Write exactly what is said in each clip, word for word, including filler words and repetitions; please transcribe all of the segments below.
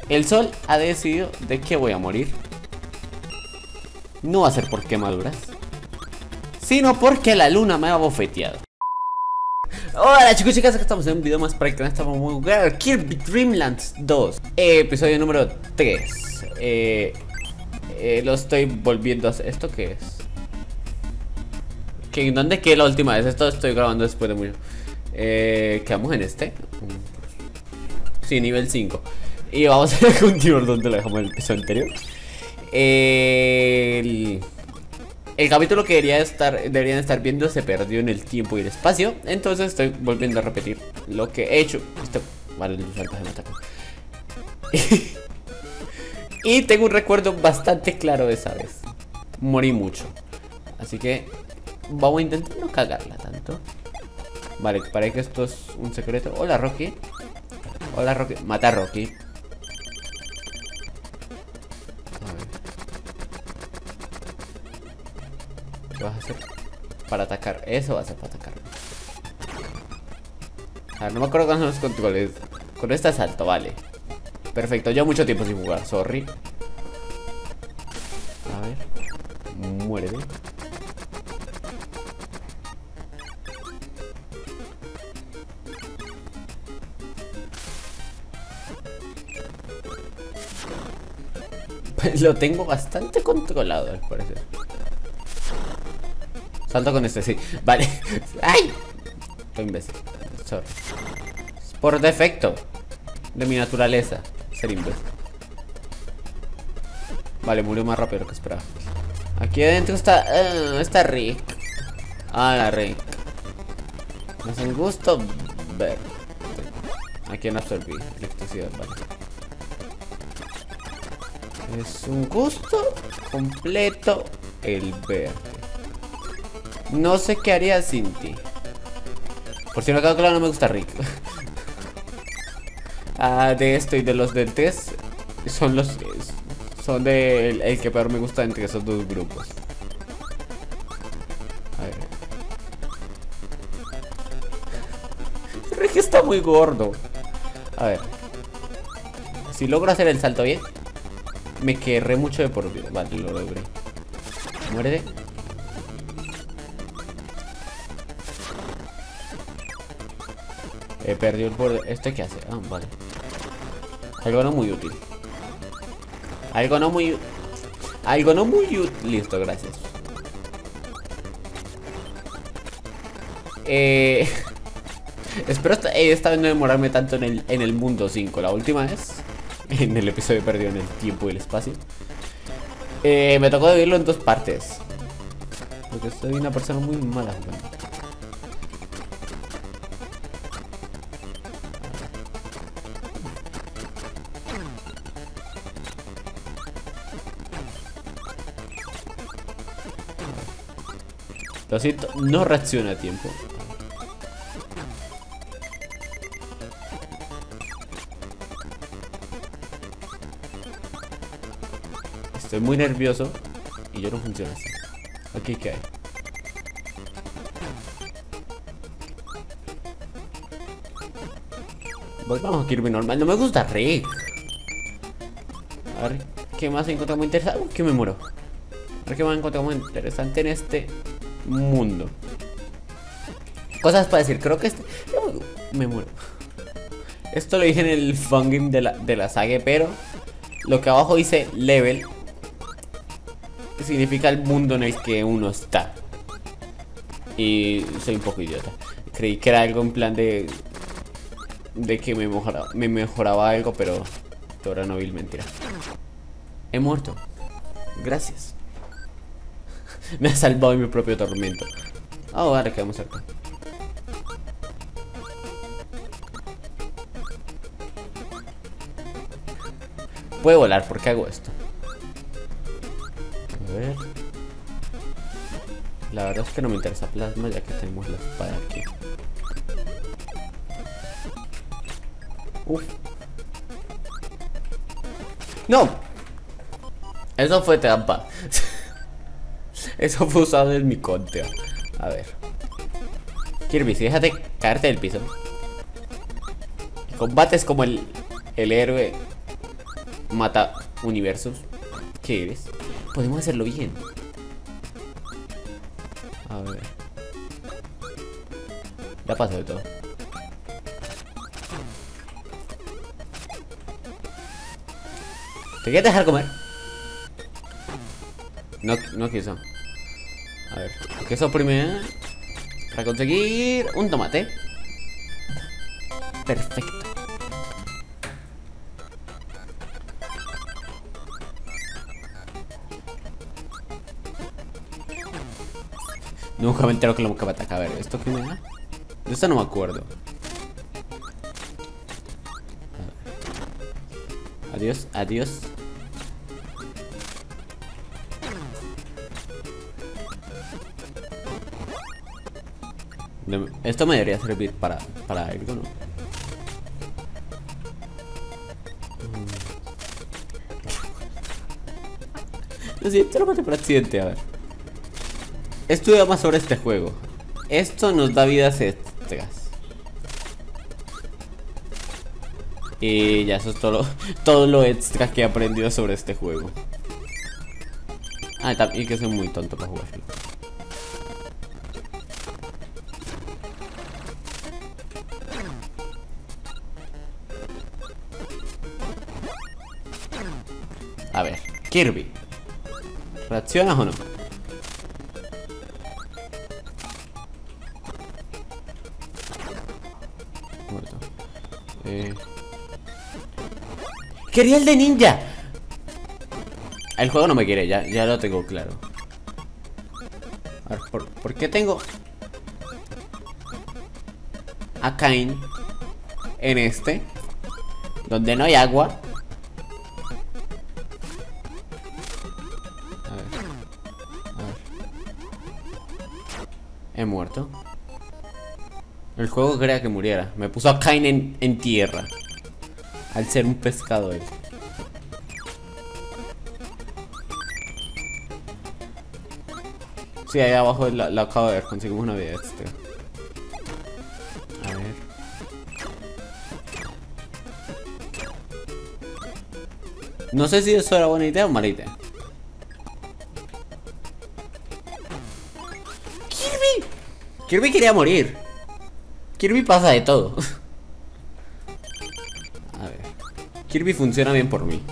El sol ha decidido de que voy a morir. No va a ser por quemaduras, sino porque la luna me ha bofeteado. Hola chicos y chicas, acá estamos en un video más para el canal. Estamos muy jugar Kirby Dream Land dos, eh, episodio número tres. eh, eh, Lo estoy volviendo a hacer. ¿Esto qué es? ¿Qué, ¿Dónde quedé la última vez? Esto estoy grabando después de mucho. eh, Quedamos en este. Sí, nivel cinco. Y vamos a continuar donde lo dejamos en el episodio anterior. eh, el... El capítulo que debería estar, deberían estar viendo se perdió en el tiempo y el espacio. Entonces estoy volviendo a repetir lo que he hecho. Esto, vale, los saltos me atacan. Y tengo un recuerdo bastante claro de esa vez. Morí mucho. Así que vamos a intentar no cagarla tanto. Vale, parece que esto es un secreto. Hola Rocky. Hola Rocky. Mata a Rocky. ¿Qué vas a hacer? Para atacar. Eso va a ser para atacar. A ver, no me acuerdo cuáles son los controles. Con este salto, vale. Perfecto, yo mucho tiempo sin jugar, sorry. A ver. Muérete. Lo tengo bastante controlado, al parecer. Salto con este, sí. Vale. ¡Ay! Estoy imbécil. Sorry. Es por defecto de mi naturaleza ser imbécil. Vale, murió más rápido de lo que esperaba. Aquí adentro está... Uh, está Rick. Ah, la Rick. Me hace un gusto ver. Aquí no absorbí electricidad, vale. Es un gusto completo el ver. No sé qué haría sin ti. Por si no quedó claro, no me gusta Rick. Ah, de esto y de los del tres son los son de el, el que peor me gusta entre esos dos grupos. A ver. Rick está muy gordo. A ver. Si logro hacer el salto bien, me querré mucho de por vida. Vale, lo logré. Muérete. He perdido el borde. ¿Este qué hace? Ah, vale. Algo no muy útil. Algo no muy... Algo no muy útil. Listo, gracias. Eh... Espero esta, eh, esta vez no demorarme tanto en el, en el mundo cinco. La última vez, en el episodio perdido en el tiempo y el espacio, eh, me tocó dividirlo en dos partes. Porque soy una persona muy mala jugando. Lo siento, no reacciona a tiempo. Estoy muy nervioso y yo no funciona así. Aquí qué hay. Volvamos a Kirby normal. No me gusta Rick. A ver qué más he encontrado muy interesante. Uy, que me muero. A ver qué más he encontrado muy interesante en este mundo. Cosas para decir. Creo que este... Me muero. Esto lo dije en el fangame de la, de la saga, pero lo que abajo dice level significa el mundo en el que uno está. Y soy un poco idiota. Creí que era algo en plan de De que me mejoraba, me mejoraba algo, pero ahora no vil mentira. He muerto. Gracias. Me ha salvado de mi propio tormento. Ah, oh, ahora quedamos cerca. Puedo volar, ¿por qué hago esto? A ver. La verdad es que no me interesa plasma, ya que tenemos la espada aquí. Uf. ¡No! Eso fue trampa. Eso fue usado en mi contra. A ver. Kirby, si déjate caerte del piso. El combate es como el, el héroe mata universos. ¿Qué eres? Podemos hacerlo bien. A ver. Ya pasó de todo. ¿Te quieres dejar comer? No, no quiso. A ver, queso primero. Para conseguir un tomate. Perfecto. Nunca me entero que lo que me ataca. A ver, ¿esto qué me da? De esto no me acuerdo. Adiós, adiós. Esto me debería servir para, para algo, ¿no? Lo siento, lo maté por accidente, a ver. Estudia más sobre este juego. Esto nos da vidas extras. Y ya, eso es todo lo, todo lo extra que he aprendido sobre este juego. Ah, y que soy muy tonto para jugarlo. A ver, Kirby, ¿reaccionas o no? Muerto. Eh... ¡Quería el de ninja! El juego no me quiere, ya, ya lo tengo claro. A ver, ¿por, ¿por qué tengo a Kain en este? Donde no hay agua. A ver, a ver. He muerto. El juego quería que muriera. Me puso a Kain en, en tierra. Al ser un pescado él. Sí, ahí abajo la, la acabo de ver. Conseguimos una vida extra. A ver. No sé si eso era buena idea o mala idea. ¡Kirby! Kirby quería morir. Kirby pasa de todo. A ver. Kirby funciona bien por mí.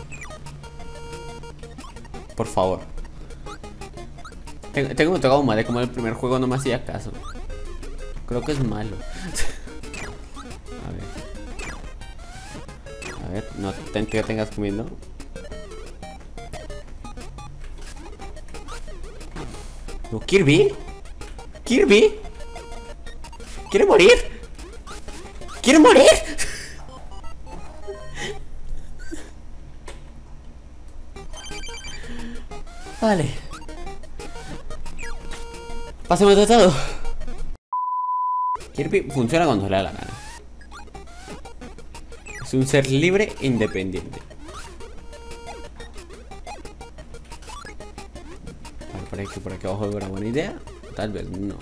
Por favor. Tengo, tengo un trauma de como el primer juego no me hacía caso. Creo que es malo. A ver. A ver, no te que tengas comiendo. No, Kirby. Kirby. ¿Quiere morir? ¿Quiere morir? Vale. Pasemos de todo. Kirby funciona cuando le da la gana. Es un ser libre e independiente. Vale, parece que por aquí abajo hay una buena idea. Tal vez no.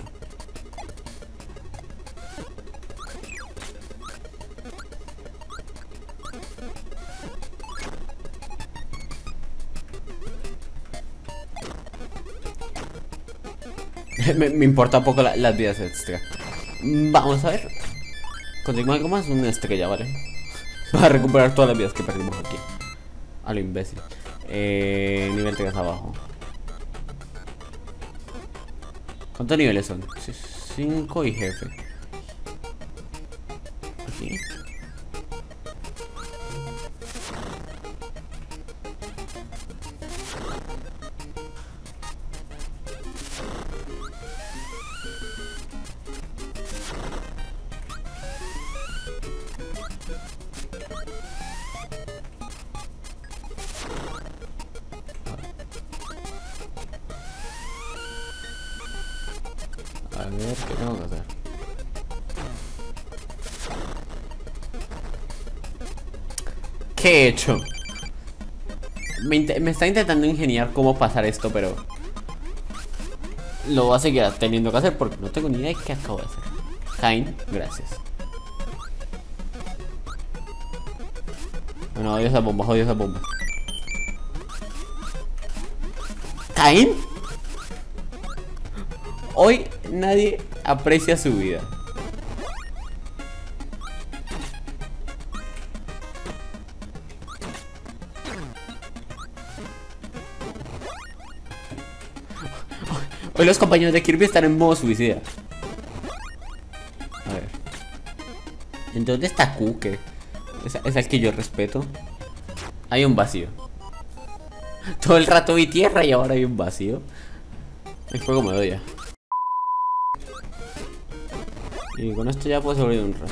me, me importa poco la, las vidas extra. Vamos a ver. Conseguimos algo más, una estrella, ¿vale? Vamos a recuperar todas las vidas que perdimos aquí. A lo imbécil. Eh, nivel tres abajo. ¿Cuántos niveles son? cinco y jefe. Aquí. A ver, ¿qué tengo que hacer? ¿Qué he hecho? Me, me está intentando ingeniar cómo pasar esto, pero lo voy a seguir teniendo que hacer porque no tengo ni idea de qué acabo de hacer. Kain, gracias. Bueno, odio esa bomba, odio esa bomba. ¿Caín? Hoy nadie aprecia su vida. Hoy los compañeros de Kirby están en modo suicida. A ver. ¿En dónde está Kuke? Es, es el que yo respeto. Hay un vacío. Todo el rato vi tierra y ahora hay un vacío. El juego me odia. Y con esto ya puedo sobrevivir un rato.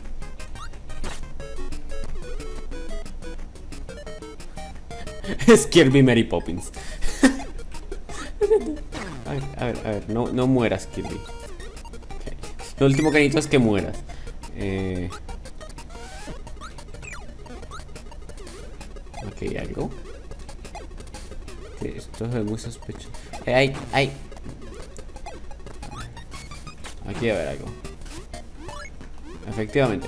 Es Kirby Mary Poppins. A ver, a ver, a ver, no, no mueras, Kirby. Okay. Lo último que necesito es que mueras. Eh... Ok, algo. Okay, esto es muy sospechoso. Eh, ay, ay. Aquí debe haber algo. Efectivamente.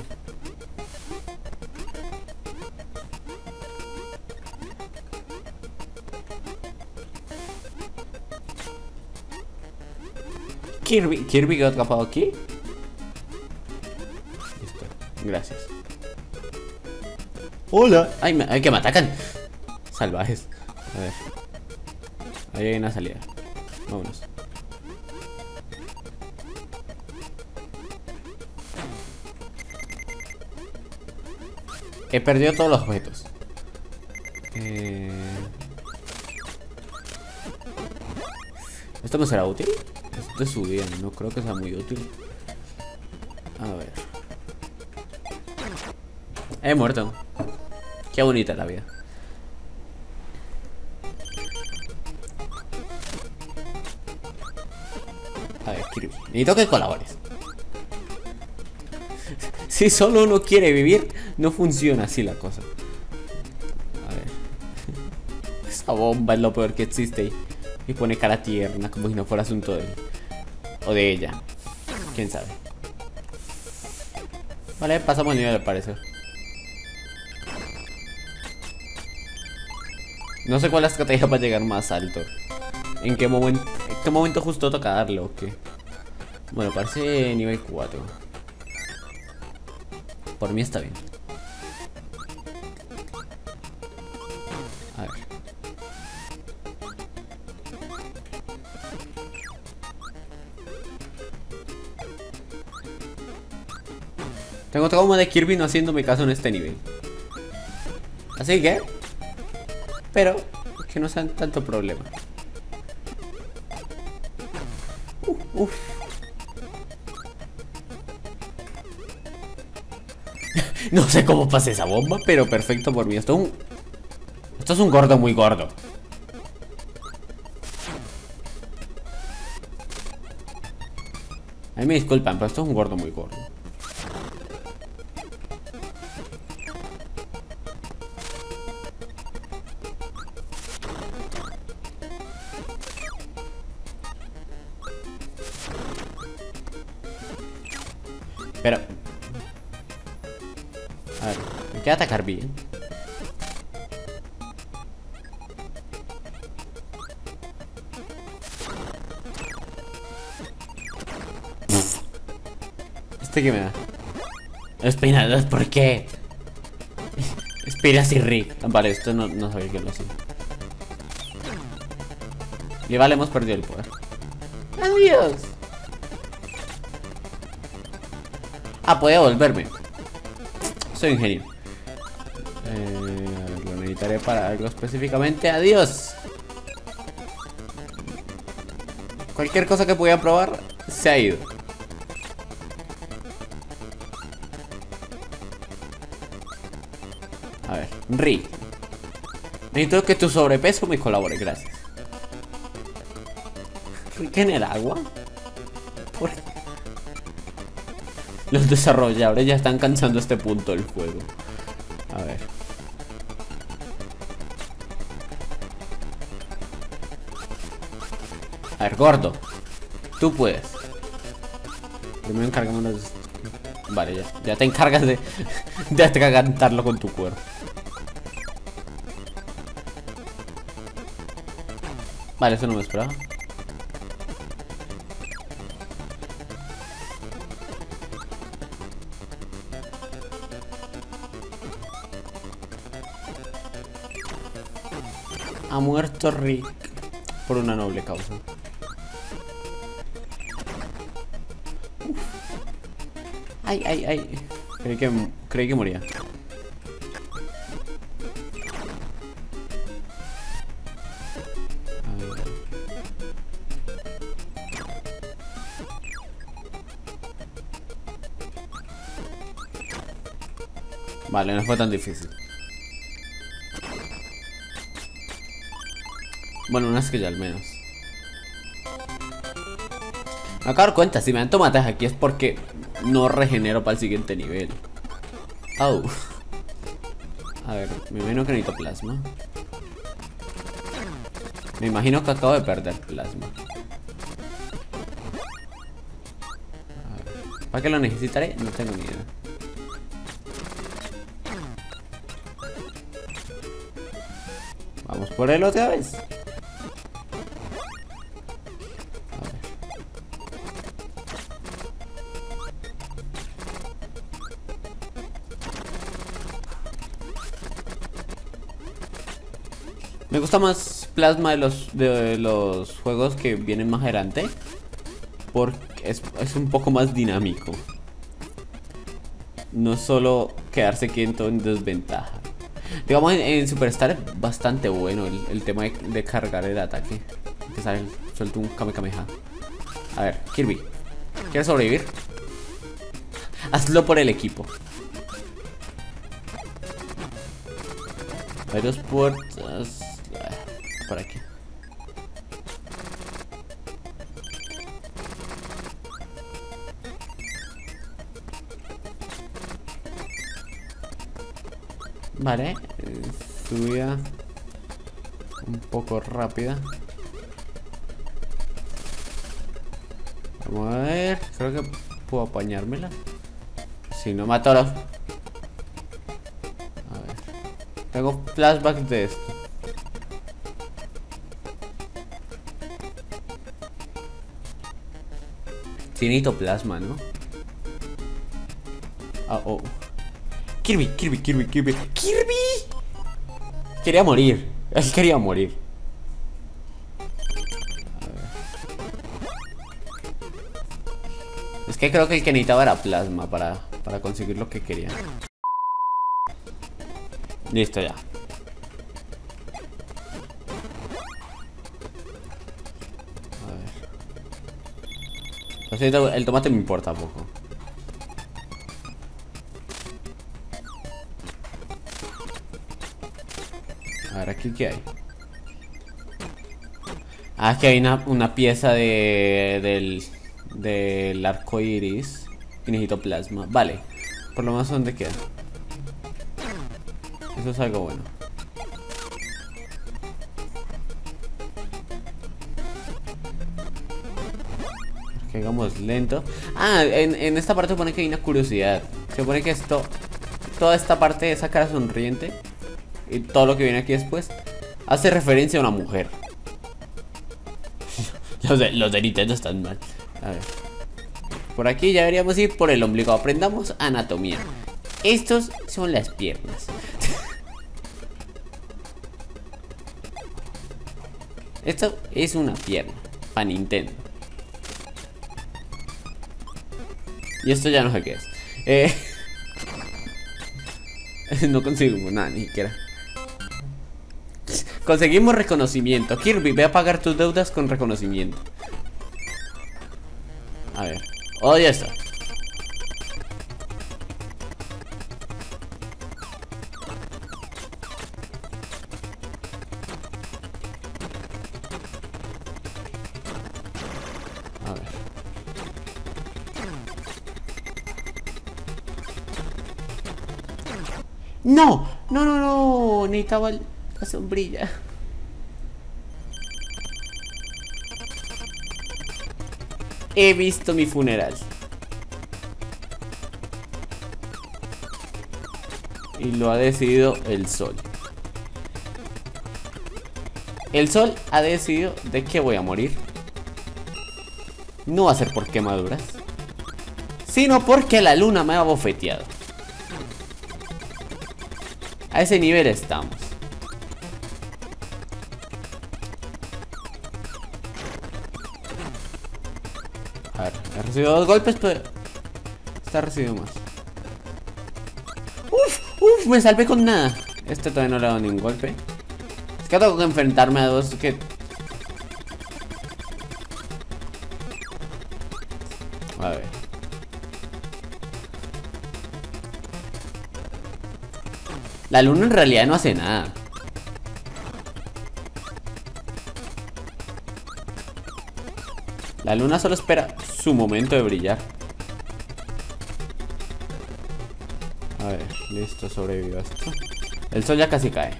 Kirby, Kirby quedó atrapado aquí. Listo, gracias. Hola. Ay, me, ay, que me atacan. Salvajes. A ver. Ahí hay una salida. Vámonos. He perdido todos los objetos. Eh... ¿Esto me será útil? Esto es su día, no creo que sea muy útil. A ver. He muerto. Qué bonita la vida. A ver, Kirby, necesito que colabores. Si solo uno quiere vivir, no funciona así la cosa. A ver. Esa bomba es lo peor que existe. Y pone cara tierna, como si no fuera asunto de él. O de ella. Quién sabe. Vale, pasamos el nivel al parecer. No sé cuál es la estrategia para llegar más alto. ¿En qué momento, en qué momento justo toca darlo o qué? Bueno, parece nivel cuatro. Por mí está bien. A ver. Tengo trauma de Kirby no haciéndome caso en este nivel. Así que... Pero... que no sean tanto problema. Uf, uf. No sé cómo pasé esa bomba, pero perfecto por mí. Esto es un... Esto es un gordo muy gordo. A mí me disculpan, pero esto es un gordo muy gordo. Pero... A ver, me queda atacar bien. Pff. ¿Este qué me da? Espinados, ¿por qué? Espinas y Rick. Vale, esto no, no sabía que lo hacía. Y vale, hemos perdido el poder. ¡Adiós! Ah, puede volverme. Soy un genio. Eh, a ver, lo necesitaré para algo específicamente. Adiós. Cualquier cosa que pudiera probar se ha ido. A ver, Rick. Necesito que tu sobrepeso me colabore, gracias. Rick en el agua. ¿Por qué? Los desarrolladores ya están cansando este punto del juego. A ver. A ver, gordo. Tú puedes. Primero encargámonos de... Vale, ya, ya te encargas de, de atragantarlo con tu cuerpo. Vale, eso no me esperaba. Ha muerto Rick por una noble causa. Uf. Ay, ay, ay. Creí que, creí que moría. Vale, no fue tan difícil. Bueno, unas que ya al menos. Me acabo de dar cuenta, si me dan tomates aquí es porque no regenero para el siguiente nivel. Au. A ver, me imagino que necesito plasma. Me imagino que acabo de perder plasma. A ver, ¿para qué lo necesitaré? No tengo ni idea. Vamos por él otra vez. Me gusta más plasma de los, de los juegos que vienen más adelante, porque es, es un poco más dinámico. No solo quedarse quieto en desventaja. Digamos, en, en Superstar es bastante bueno el, el tema de, de cargar el ataque. Que sale, suelto un Kame Kameha. A ver, Kirby, ¿quieres sobrevivir? Hazlo por el equipo. Hay dos puertas. Por aquí. Vale, eh, subida un poco rápida. Vamos a ver, creo que puedo apañármela. Si no, mátalo. A ver, tengo flashbacks de esto. Finito plasma, ¿no? Ah, oh. Kirby, Kirby, Kirby, Kirby. ¡Kirby! Quería morir. Él quería morir. A ver. Es que creo que el que necesitaba era plasma para, para conseguir lo que quería. Listo ya. El tomate me importa poco. A ver, aquí qué hay. Ah, aquí hay una, una pieza de, del, del arco iris. Y necesito plasma. Vale. Por lo menos, ¿dónde queda? Eso es algo bueno. Que hagamos lento. Ah, en, en esta parte pone que hay una curiosidad. Se pone que esto, toda esta parte de esa cara sonriente y todo lo que viene aquí después hace referencia a una mujer. Los de, los de Nintendo están mal. A ver. Por aquí ya deberíamos ir por el ombligo. Aprendamos anatomía. Estos son las piernas. Esto es una pierna para Nintendo. Y esto ya no sé qué es. Eh, no conseguimos nada, ni siquiera. Conseguimos reconocimiento. Kirby, ve a pagar tus deudas con reconocimiento. A ver. Oh, ya está. A ver. No, no, no, no. Necesitaba la sombrilla. He visto mi funeral. Y lo ha decidido el sol. El sol ha decidido de que voy a morir. No va a ser por quemaduras, sino porque la luna me ha bofeteado. A ese nivel estamos. A ver, he recibido dos golpes, pero está recibido más. Uf, uf, me salvé con nada. Este todavía no le ha dado ningún golpe. Es que tengo que enfrentarme a dos que... A ver. La luna en realidad no hace nada. La luna solo espera su momento de brillar. A ver, listo, sobrevivió esto. El sol ya casi cae.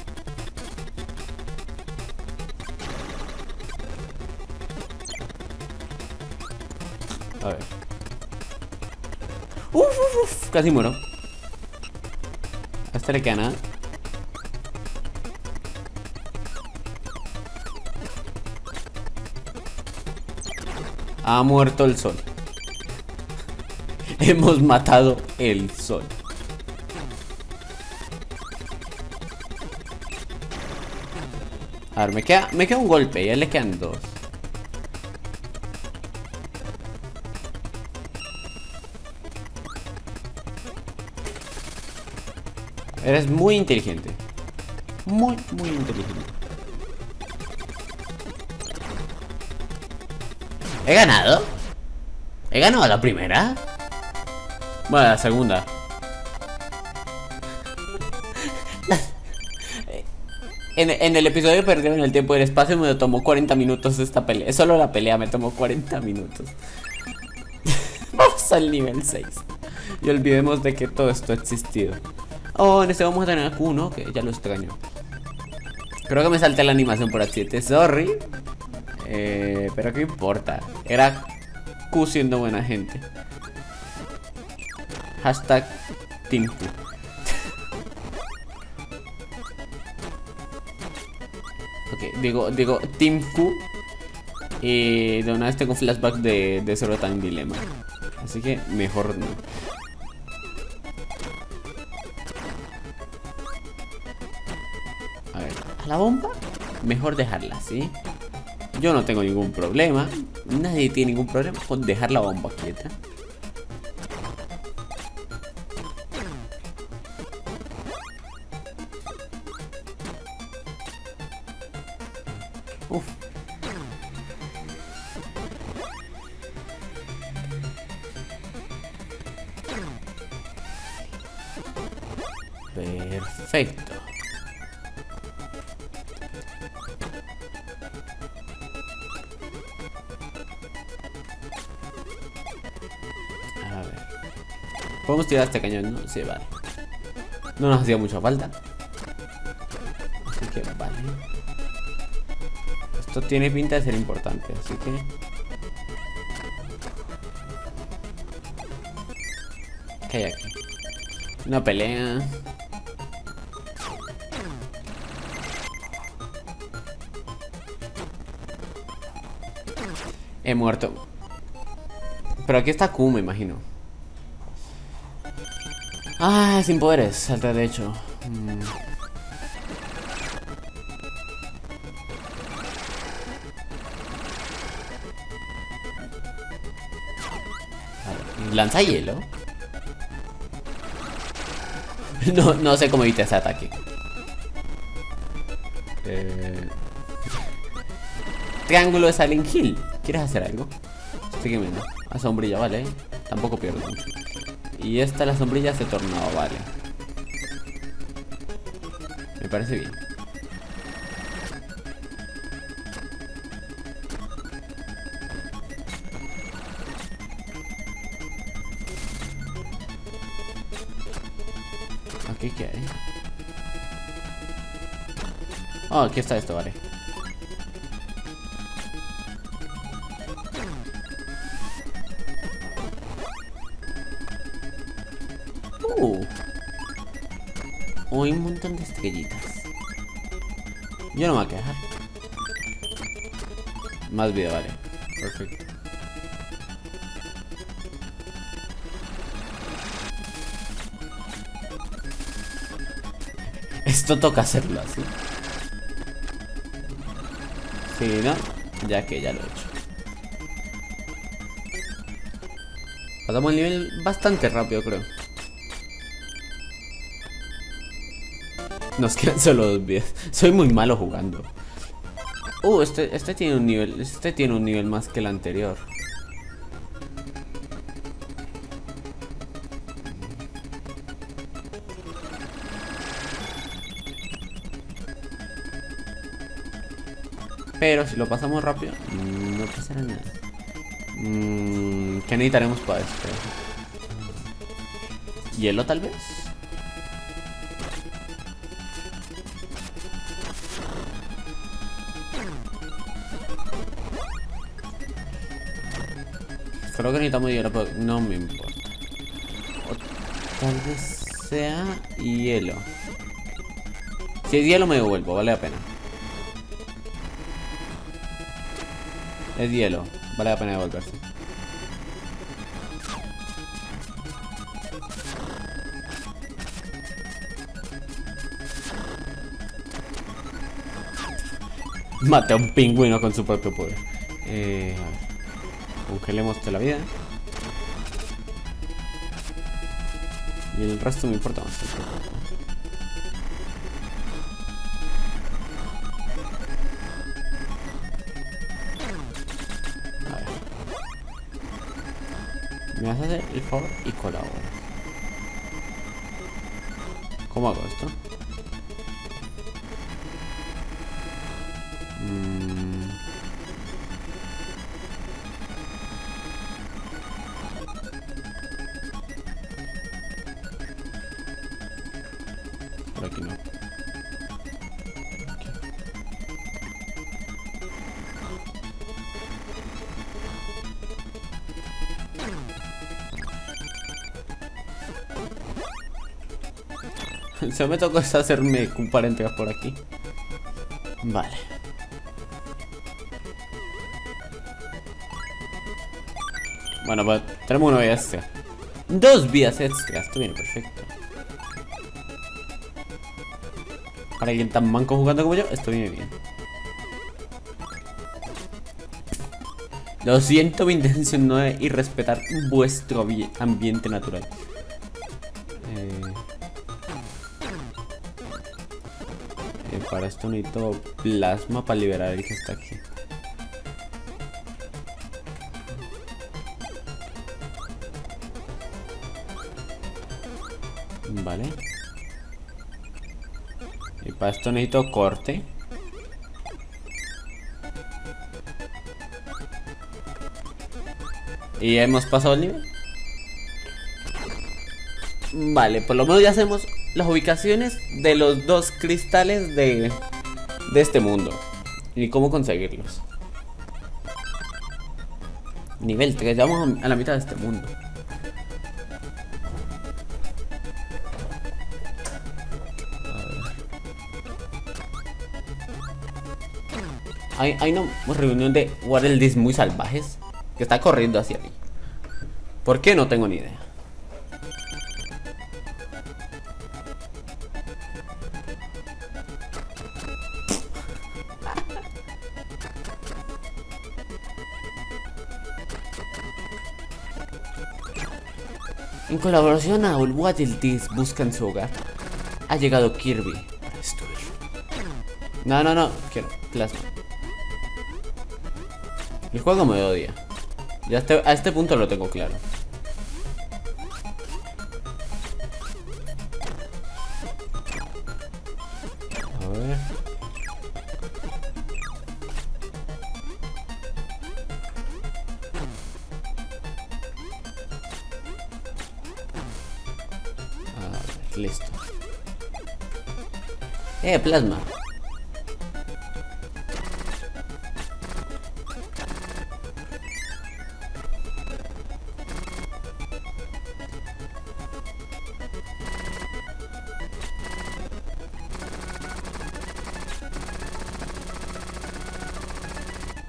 A ver. Uf, uf, uf, casi muero. A este le queda nada. Ha muerto el sol. Hemos matado el sol. A ver, me queda, me queda un golpe. Ya le quedan dos. Eres muy inteligente. Muy, muy inteligente. ¿He ganado? ¿He ganado la primera? Bueno, la segunda. En, en el episodio perdido en el tiempo y el espacio me tomó cuarenta minutos esta pelea. Solo la pelea me tomó cuarenta minutos. Vamos al nivel seis. Y olvidemos de que todo esto ha existido. Oh, en este vamos a tener a Q, ¿no? Que ya lo extraño. Creo que me salté la animación por accidente. Sorry. Eh, pero qué importa. Era Q siendo buena gente. Hashtag Team Q. Ok, digo, digo Team Q. Y de una vez tengo flashback de, de Zero Time Dilemma. Así que mejor no. A ver, a la bomba mejor dejarla, ¿sí? Yo no tengo ningún problema. Nadie tiene ningún problema con dejar la bomba quieta. Uf. Perfecto. A ver. ¿Podemos tirar este cañón? No, sí, vale. No nos hacía mucha falta. Así que vale. Esto tiene pinta de ser importante, así que... ¿Qué hay aquí? Una pelea. He muerto. Pero aquí está Q, me imagino. Ah, sin poderes. Salta de hecho. Mm. Lanza hielo. No, no sé cómo evita ese ataque. Eh... Triángulo de Silent Hill. ¿Quieres hacer algo? Sígueme, ¿no? A sombrilla, vale. Tampoco pierdo mucho. Y esta, la sombrilla se tornaba, vale. Me parece bien. Aquí, ¿qué hay? Oh, aquí está esto, vale. Uh. Oh, hay un montón de estrellitas. Yo no me voy a quejar. Más vida, vale. Perfecto. Esto toca hacerlo así. Sí, ¿no? Ya que ya lo he hecho. Pasamos el nivel bastante rápido, creo. Nos quedan solo dos vidas. Soy muy malo jugando. Uh, este, este tiene un nivel. Este tiene un nivel más que el anterior. Pero si lo pasamos rápido, no pasará nada. Mm, ¿Qué necesitaremos para esto? ¿Hielo tal vez? Creo que necesitamos hielo, pero no me importa. O tal vez sea hielo. Si es hielo me devuelvo, vale la pena. Es hielo, vale la pena devolverse. Mate a un pingüino con su propio poder. Eh, a ver. Congelemos la vida. Y el resto me importa más. A ver. Me vas a hacer el favor y colabora. ¿Cómo hago esto? Mm. Por aquí no. Se me tocó hacerme comparenteas por aquí. Vale. Bueno, pues tenemos una vida extra. Dos vías extras. Esto viene perfecto. Para alguien tan manco jugando como yo, esto viene bien. Lo siento, mi intención no es irrespetar vuestro ambiente natural. Eh... Eh, para esto necesito plasma para liberar el que está aquí. Vale. Y para esto necesito corte. Y hemos pasado el nivel. Vale, por lo menos ya hacemos las ubicaciones de los dos cristales de, de este mundo. Y cómo conseguirlos. Nivel tres, ya vamos a la mitad de este mundo. Hay, hay una reunión de Wareldis muy salvajes que está corriendo hacia mí. ¿Por qué? No tengo ni idea. En colaboración a Wareldis buscan su hogar. Ha llegado Kirby para destruirlo. No, no, no, quiero plasma. El juego me odia. Ya este, a este punto lo tengo claro. A ver. A ver, listo. Eh, plasma.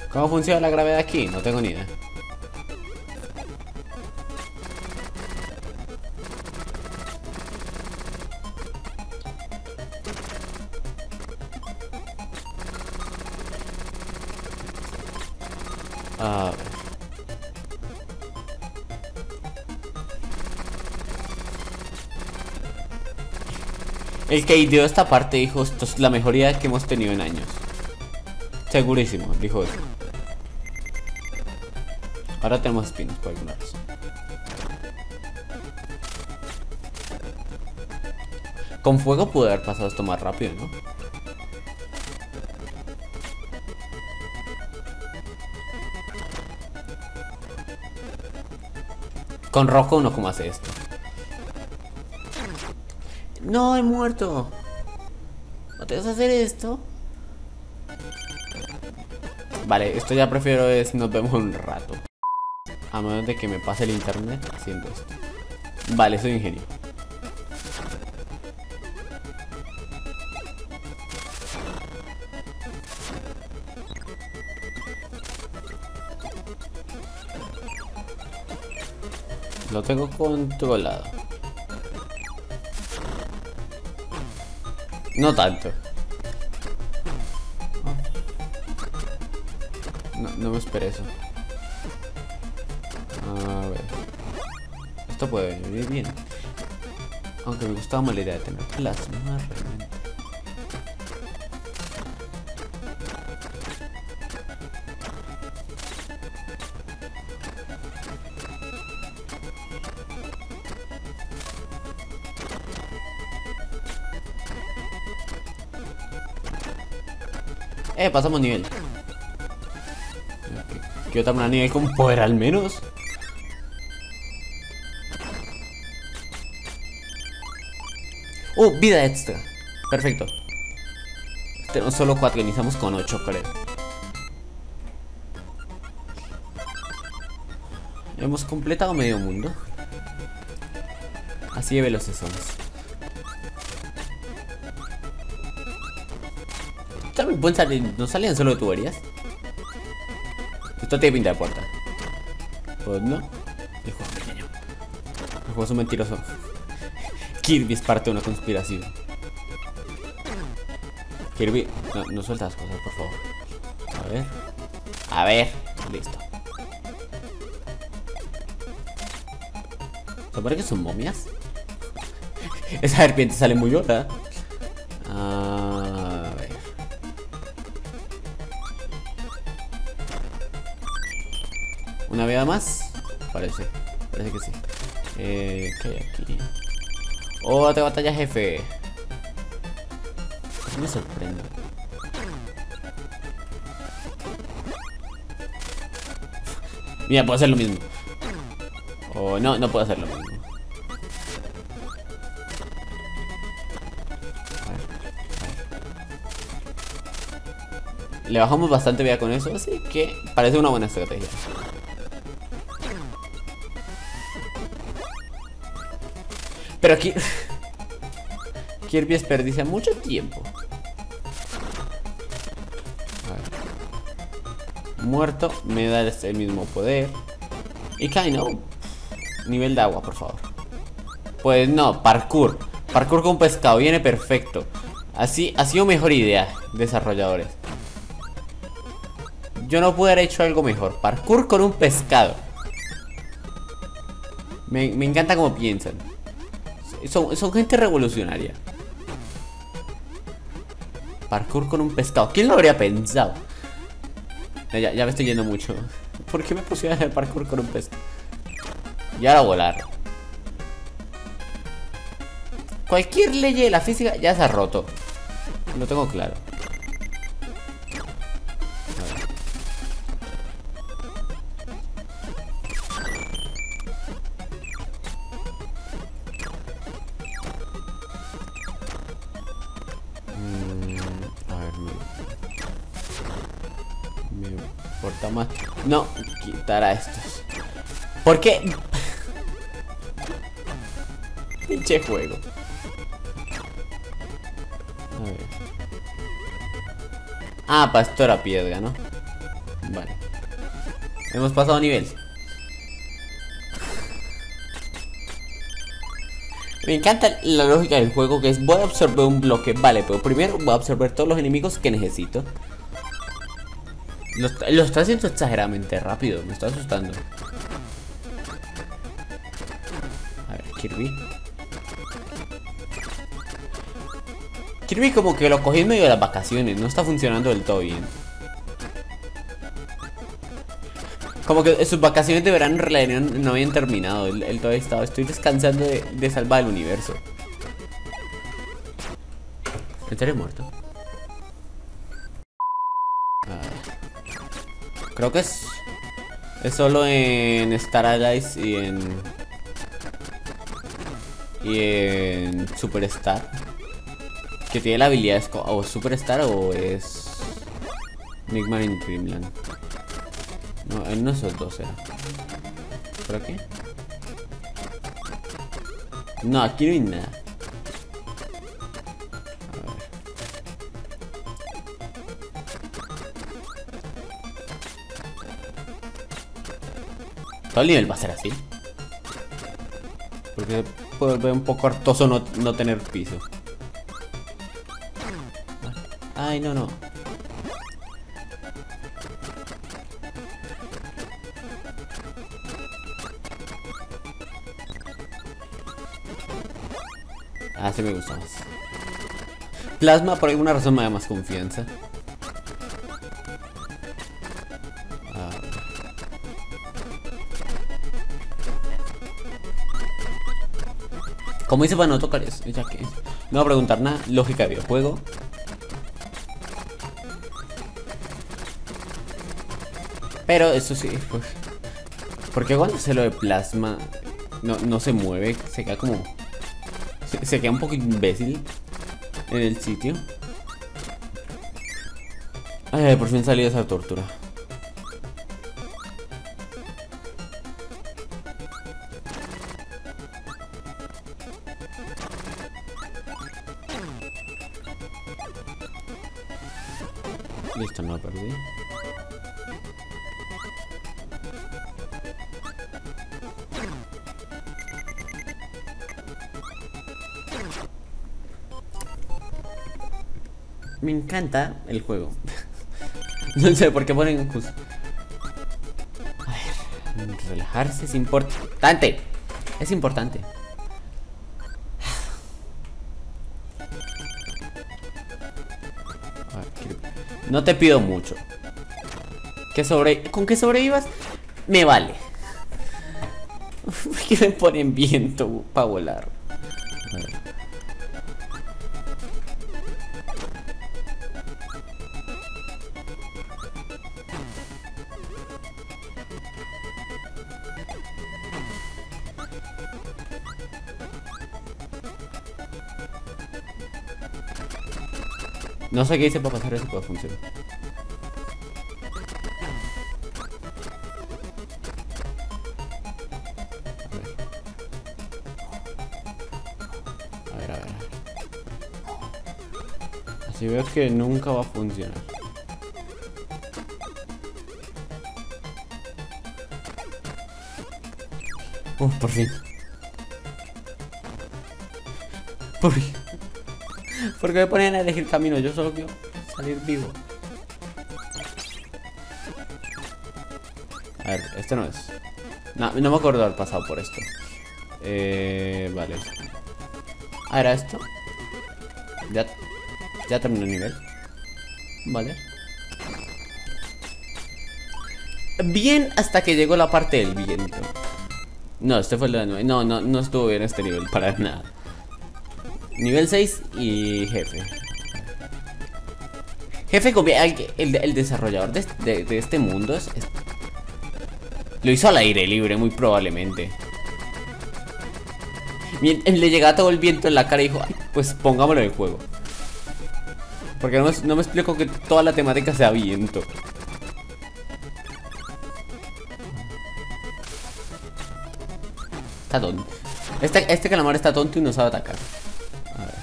¿Cómo funciona la gravedad aquí? No tengo ni idea. A ver. El que ideó esta parte dijo, esto es la mejor idea que hemos tenido en años. Segurísimo, dijo eso. Ahora tenemos espinos por alguna razón. Con fuego pude haber pasado esto más rápido, ¿no? Con rojo uno, ¿cómo hace esto? No, he muerto. ¿No te vas a hacer esto? Vale, esto ya prefiero es nos vemos un rato. A menos de que me pase el internet haciendo esto. Vale, soy ingenio. Lo tengo controlado. No tanto. No, no me esperé eso. A ver. Esto puede venir bien. Aunque me gustaba más la idea de tener plasma realmente. Eh, pasamos nivel. Quiero también un nivel con poder al menos. Uh, vida extra. Perfecto. Tenemos solo cuatro, iniciamos con ocho, creo. Hemos completado medio mundo. Así de veloces somos. También pueden salir, ¿no salían solo de tuberías? Esto tiene pinta de puerta. Pues no. El juego es pequeño. El juego es un mentiroso. Kirby es parte de una conspiración. Kirby, no, no sueltas cosas, por favor. A ver. A ver. Listo. ¿Se parece que son momias? Esa serpiente sale muy loca. A ver. ¿Una vida más? Parece. Parece que sí. Eh, ¿qué hay aquí? Oh, te batalla jefe. Me sorprende. Mira, puedo hacer lo mismo. Oh, no, no puedo hacer lo mismo. A ver, a ver. Le bajamos bastante vida con eso, así que parece una buena estrategia. Pero aquí Kirby desperdicia mucho tiempo. A ver. Muerto, me da el mismo poder. Y cae, ¿no? Nivel de agua, por favor. Pues no, parkour. Parkour con pescado, viene perfecto. Así ha sido mejor idea, desarrolladores. Yo no pude haber hecho algo mejor. Parkour con un pescado. Me, me encanta cómo piensan. Son, son gente revolucionaria. Parkour con un pescado. ¿Quién lo habría pensado? Ya, ya me estoy yendo mucho. ¿Por qué me pusieron a hacer parkour con un pescado? Y ahora volar. Cualquier ley de la física ya se ha roto. Lo tengo claro. Importa más. No, quitar a estos. ¿Por qué? Pinche juego. A ver. Ah, pastora piedra, ¿no? Vale. Hemos pasado nivel. Me encanta la lógica del juego, que es voy a absorber un bloque. Vale, pero primero voy a absorber todos los enemigos que necesito. Lo, lo está haciendo exageradamente rápido. Me está asustando. A ver, Kirby. Kirby como que lo cogí en medio de las vacaciones. No está funcionando del todo bien. Como que sus vacaciones de verano en realidad no habían terminado. Él, él todavía estaba. Estoy descansando de, de salvar el universo. ¿Estaré muerto? Ah, creo que es. Es solo en Star Allies y en. Y en Superstar. Que tiene la habilidad es o Superstar o es. Nickman en Dreamland. No, en no esos dos era. ¿Por aquí? No, aquí no hay nada. A ver. Todo el nivel va a ser así. Porque puede volver un poco hartoso no, no tener piso. Ay, no, no. Ah, sí me gusta más. Plasma por alguna razón me da más confianza. Ah. ¿Cómo hice para no tocar eso? Ya que no voy a preguntar nada. Lógica de videojuego. Pero eso sí, pues. Porque cuando hace lo de plasma no, no se mueve, se queda como. Se, se queda un poco imbécil en el sitio. Ay, por fin salí de esa tortura. Listo, no lo perdí. Me encanta el juego. No sé por qué ponen justo. A ver, relajarse es importante. Es importante. A ver, no te pido mucho. Que sobre... Con que sobrevivas me vale. ¿Por qué me ponen viento para volar? A ver. No sé qué hice para pasar eso, pero funciona. A ver, a ver, a ver. Así veo que nunca va a funcionar. Uf, por fin. Por fin. ¿Por qué me ponen a elegir camino? Yo solo quiero salir vivo. A ver, este no es. No, no me acuerdo haber pasado por esto. Eh, vale. Ah, ¿era esto? Ya, ya terminó el nivel. Vale. Bien hasta que llegó la parte del viento. No, este fue el de la nueve. No, no, no estuvo bien este nivel para nada. Nivel seis y jefe. Jefe, el, el desarrollador de, de, de este mundo es, es, lo hizo al aire libre, muy probablemente. Le llegaba todo el viento en la cara y dijo, ay, pues pongámoslo en el juego. Porque no me, no me explico que toda la temática sea viento. Está tonto. Este, este calamar está tonto y no sabe atacar. A ver.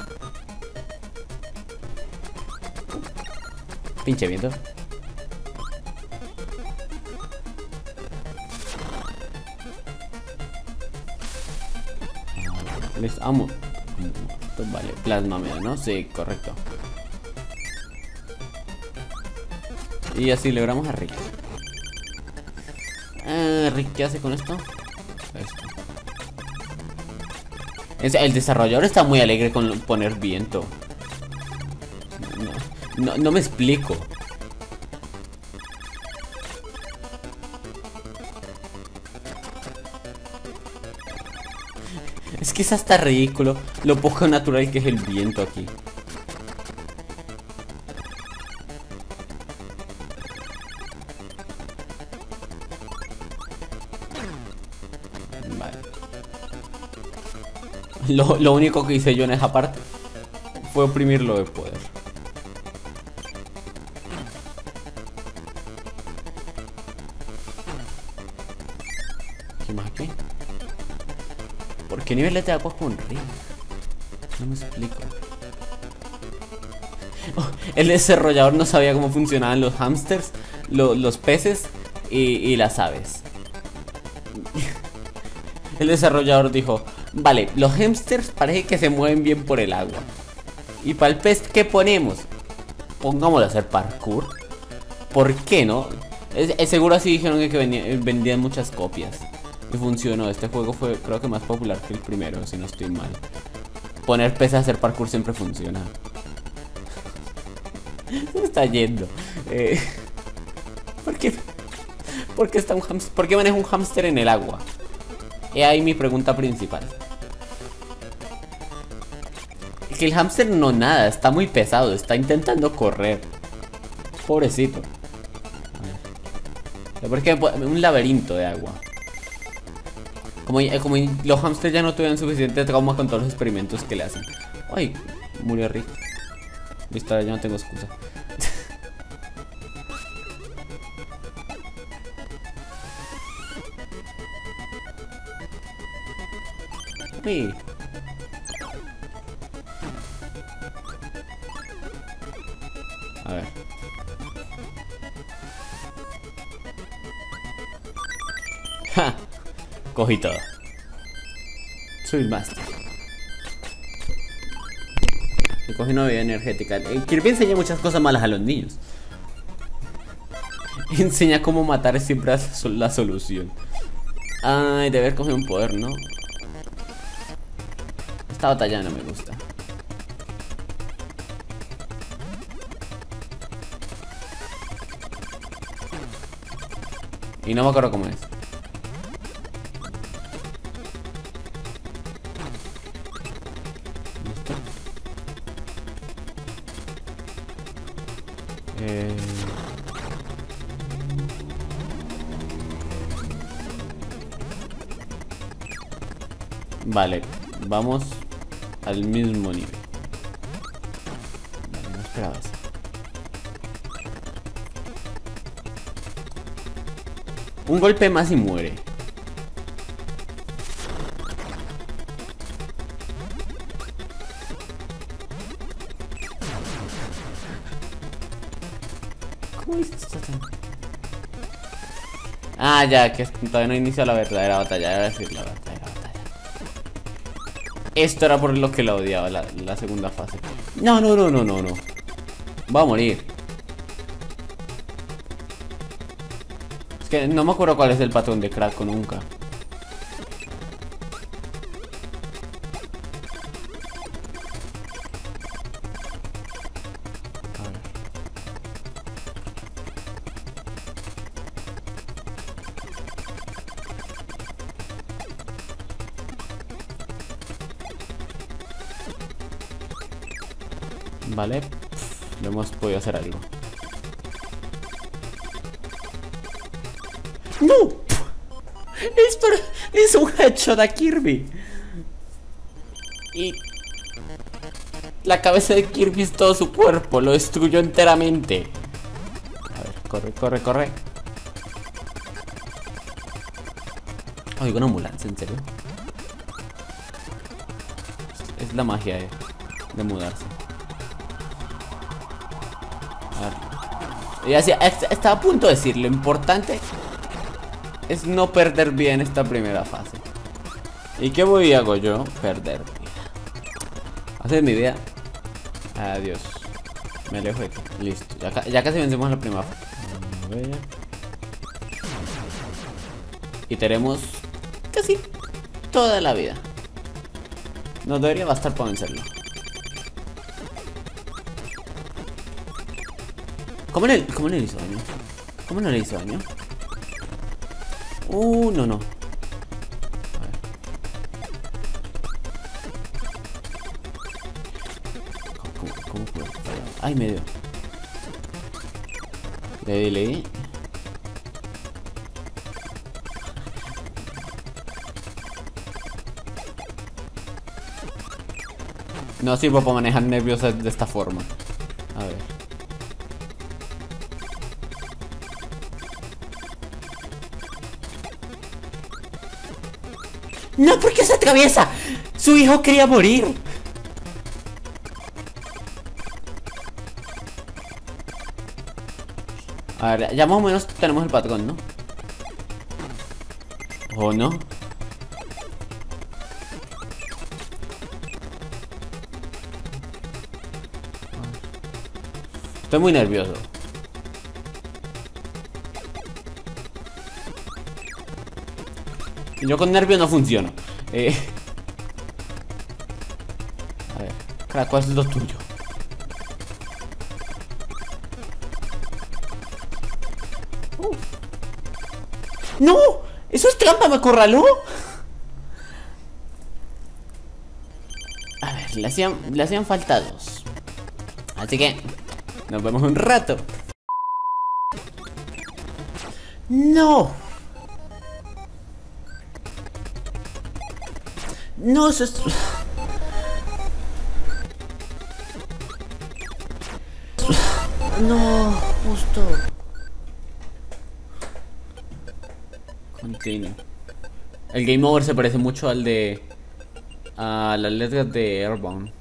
Pinche viento. Les amo. Vale, plasmameda, ¿no? Sí, correcto. Y así logramos a Rick. Eh, Rick, ¿qué hace con esto? Esto. El desarrollador está muy alegre con poner viento. No, no, no me explico. Es que es hasta ridículo lo poco natural que es el viento aquí. Vale. Lo, lo único que hice yo en esa parte fue oprimirlo de poder. ¿Qué más aquí? ¿Por qué niveles de agua con río? No me explico. Oh, el desarrollador no sabía cómo funcionaban los hámsters, lo, los peces y, y las aves. El desarrollador dijo: vale, los hámsters parece que se mueven bien por el agua. Y para el pez, ¿qué ponemos? Pongámoslo a hacer parkour. ¿Por qué no? Es, es seguro así dijeron que vendían, vendían muchas copias. Y funcionó. Este juego fue, creo que, más popular que el primero, si no estoy mal. Poner peces a hacer parkour siempre funciona. Se me está yendo. Eh, ¿Por qué? ¿Por qué está un hamster? ¿Por qué maneja un hámster en el agua? He ahí mi pregunta principal. Es que el hámster no nada, está muy pesado, está intentando correr. Pobrecito. ¿Por qué? Un laberinto de agua. Como, como los hamsters ya no tuvieron suficiente trauma con todos los experimentos que le hacen. Ay, murió Rick. Listo, ahora ya no tengo excusa. Uy. A ver. ¡Ja! Cogí todo. Soy el máster. Me cogí una bebida energética. eh, Kirby enseña muchas cosas malas a los niños. Enseña cómo matar es siempre la solución. Ay, de haber cogido un poder, ¿no? Esta batalla no me gusta. Y no me acuerdo cómo es. ¿Listo? Eh... Vale, vamos al mismo nivel. Vale, no esperaba eso. Un golpe más y muere. ¿Cómo hizo esto? Ah, ya, que todavía no inició la verdadera batalla. Voy a decir la verdadera batalla. Esto era por lo que la odiaba, la, la segunda fase. No, no, no, no, no, no. Va a morir. Es que no me acuerdo cuál es el patrón de Craco nunca. A ver. Vale, pff, no hemos podido hacer algo. ¡No! Esto es un headshot a Kirby. Y la cabeza de Kirby es todo su cuerpo. Lo destruyó enteramente. A ver, corre, corre, corre. Oigo una ambulancia, ¿en serio? Es la magia de, de mudarse. A ver. Y así, estaba a punto de decir, lo importante es no perder bien esta primera fase. ¿Y qué voy hago yo? Perder vida. Hacer mi vida. Adiós. Me alejo de aquí. Listo. Ya, ya casi vencemos la primera fase. A ver. Y tenemos casi toda la vida. Nos debería bastar para vencerlo. ¿Cómo le, cómo le hizo daño? ¿Cómo no le hizo daño? Uh, no, no. ¿Cómo, cómo, cómo puedo? Ay, me dio. Le di, le di. No sirvo para manejar nervios de esta forma. A ver. ¡No! ¿Por qué se atraviesa? Su hijo quería morir. A ver, ya más o menos tenemos el patrón, ¿no? ¿O no? Estoy muy nervioso. Yo con nervios no funciono. Eh... A ver, cara, ¿cuál es lo tuyo? Uh. ¡No! ¡Eso es trampa! ¡Me acorraló! A ver, le hacían, le hacían falta dos. Así que nos vemos un rato. ¡No! No, eso es... No, justo. Continue. El game over se parece mucho al de... a las letras de Airbound.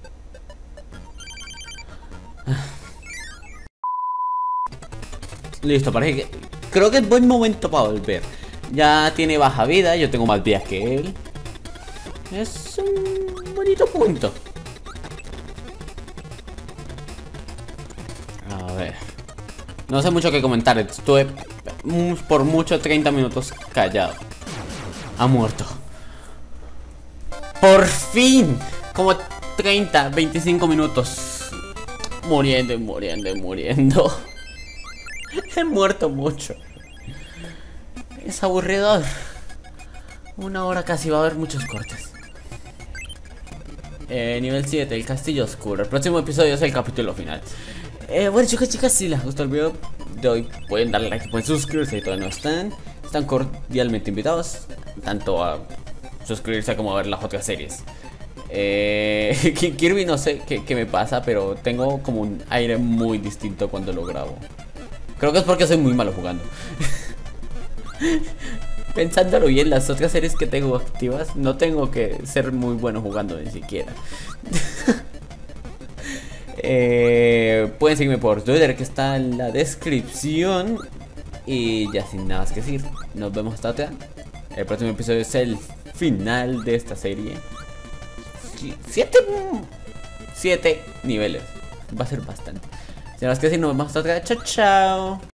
Listo, parece que... creo que es buen momento para volver. Ya tiene baja vida, yo tengo más vidas que él. Es un bonito punto. A ver. No sé mucho que comentar. Estuve por mucho treinta minutos callado. Ha muerto. Por fin. Como treinta, veinticinco minutos. Muriendo y muriendo y muriendo. He muerto mucho. Es aburridor. Una hora casi, va a haber muchos cortes. Eh, nivel siete, el castillo oscuro. El próximo episodio es el capítulo final. eh, Bueno, chicos, chicas, si les gustó el video de hoy, pueden darle like, pueden suscribirse si todavía no están. Están cordialmente invitados tanto a suscribirse como a ver las otras series. eh, Kirby no sé qué, qué me pasa, pero tengo como un aire muy distinto cuando lo grabo. Creo que es porque soy muy malo jugando. Pensándolo bien, las otras series que tengo activas, no tengo que ser muy bueno jugando ni siquiera. eh, pueden seguirme por Twitter, que está en la descripción. Y ya sin nada más que decir, nos vemos hasta otra. El próximo episodio es el final de esta serie. Siete, siete niveles. Va a ser bastante. Sin nada más que decir, nos vemos hasta otra. Chao, chao.